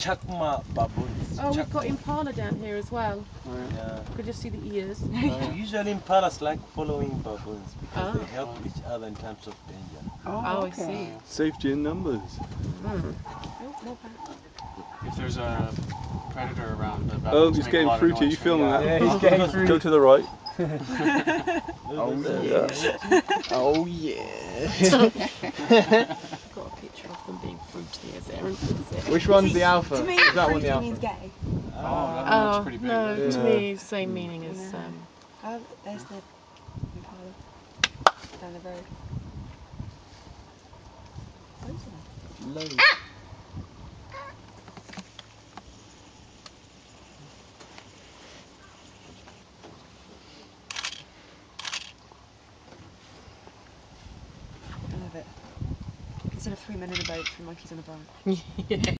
Chakma baboons. Oh, we've got impala down here as well. Yeah. You could just see the ears. Usually impalas like following baboons because they help each other in times of danger. Oh, I see. Safety in numbers. Mm. If there's a predator around, the Oh, baboons he's make a getting lot of fruity. noise. You filming that? Yeah, he's getting fruity. Go to the right. Oh yeah. Oh yeah. Got a picture of them being fruity as Aaron puts it. Which one's the alpha? To me, Is that one the fruity alpha? means gay. Oh, that one looks pretty big. No, There. to me, same meaning as Oh, there's the impala down the road. Loads of them. Loads. I love it. Instead of 3 men in a boat, 3 monkeys on a branch. yeah.